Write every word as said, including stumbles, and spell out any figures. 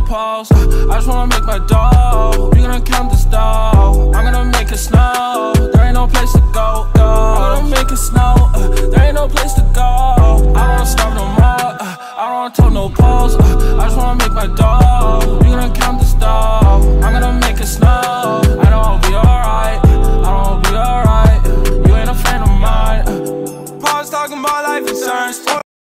pause. I just wanna make my dough. We gonna count the stars.